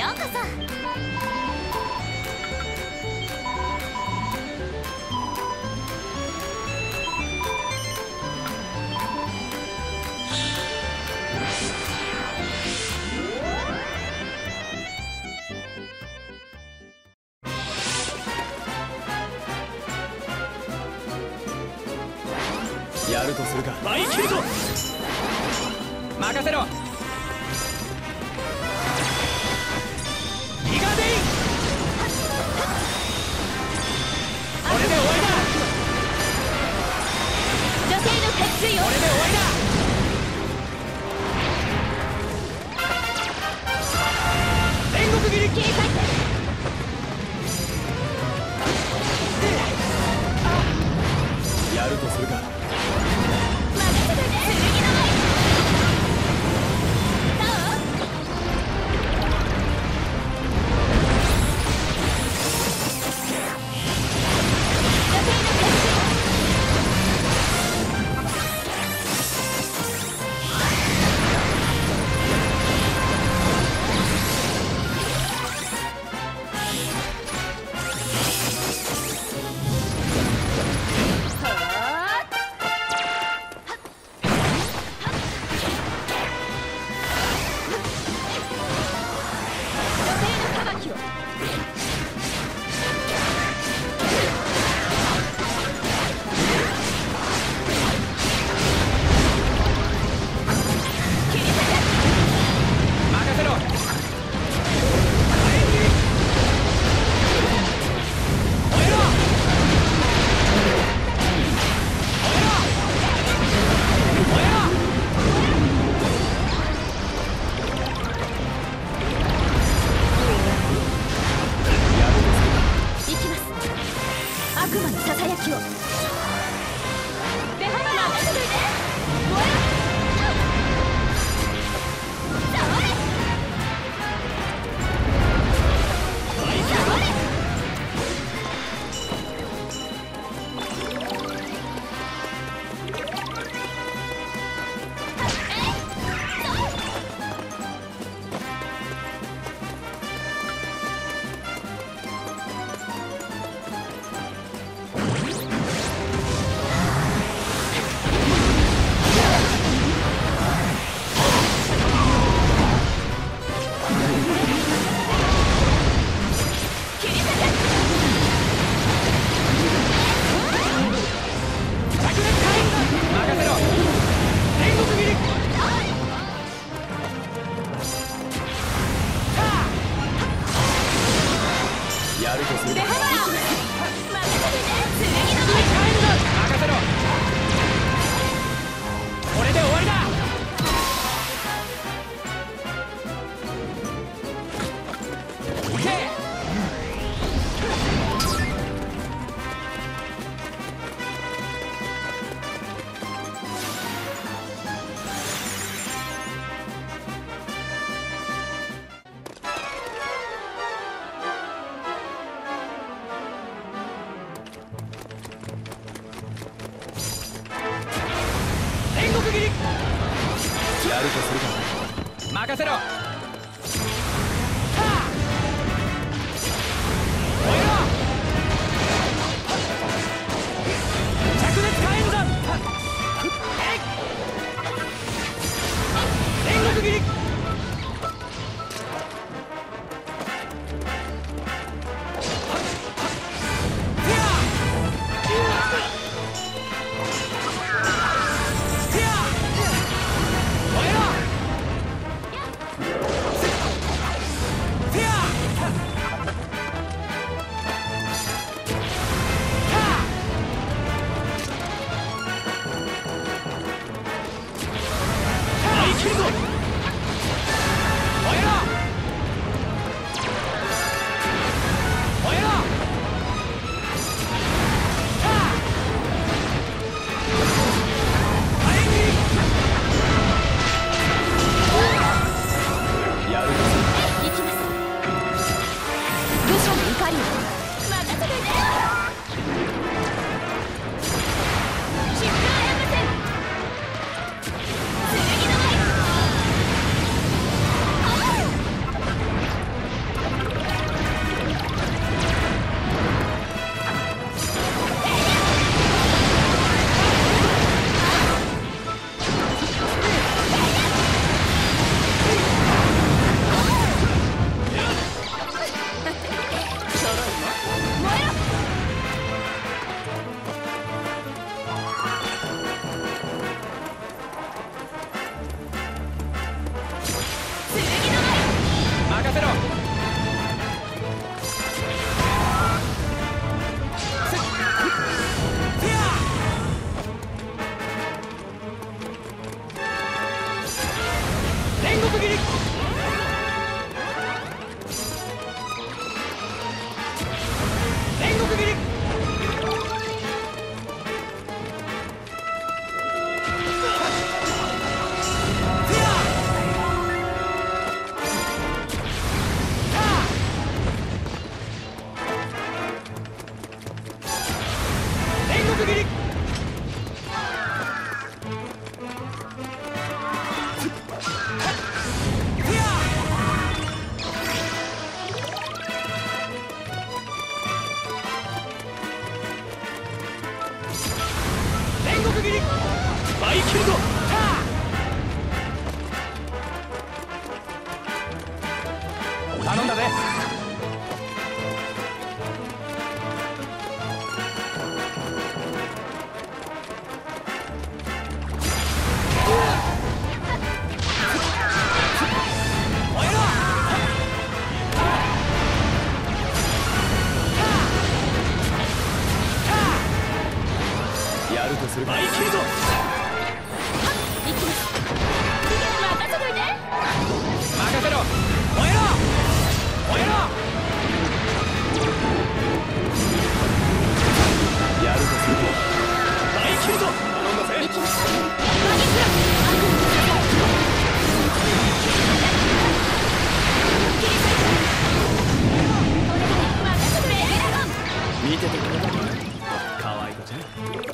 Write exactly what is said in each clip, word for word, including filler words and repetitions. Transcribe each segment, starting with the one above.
うこそ。 やるとするか。 舞い切るぞ。任せろ。ギガデイン。これで終わりだ。 女性の決意を。 これで終わりだ。煉獄斬り。 警戒点。 やるとするか。やるとするか。 任せろ。 こ煉獄斬り煉獄斬りバイキルド頼んだぜ。 やるとするか。 バイキルド行きます。任せといて。 任せろ。燃えろ燃えろ。 やるとするか。 バイキルド頼んだぜ。 行きます。マギクラス悪になさい。切り裂いて。お願い任せといて。ドラゴン見ててくれたかわい子ちゃん。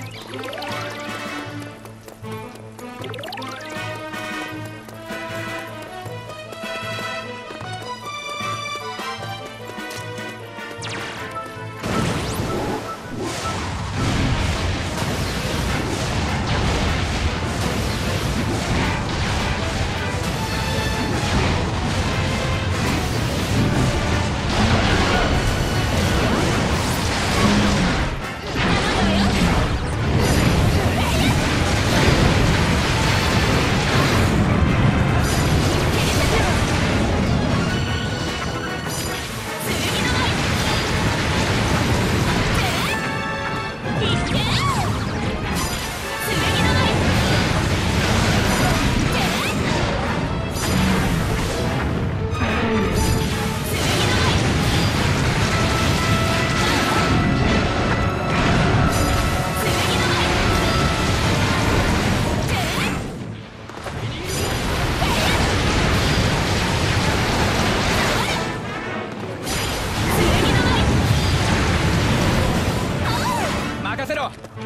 任せろ。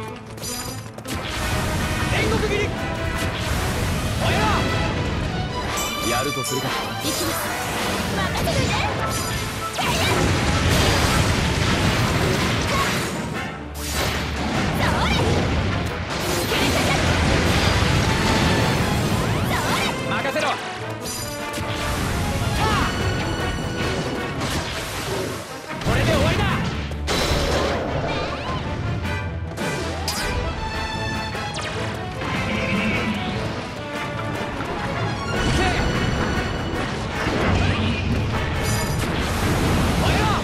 煉獄斬り燃えろ。 やるとするか。 行きます。任せといて。 任せろ。これで終わりだ。燃えろ。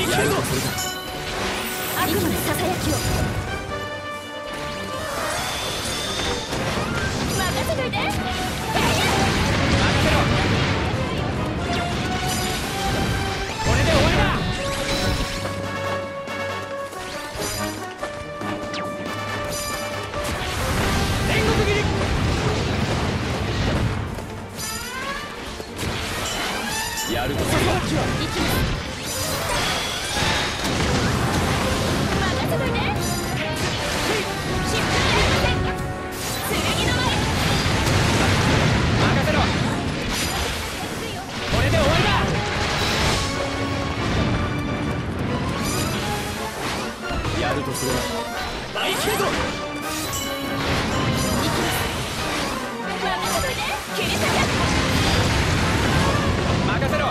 いけるぞ。 やるとするか。 悪魔のささやきを任せといて。 任せろ。これで終わりだ。天国斬り。 やるとするか。 行きます。任せといて。失敗ありません。剣の舞。 任せろ。これで終わりだ。 やるとすれば。 大剣道。 任せといて。切り裂け。 任せろ。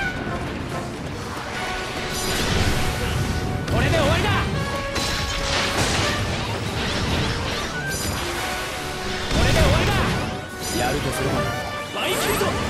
これで終わりだ。これで終わりだ。 やるとすれば。 大剣道。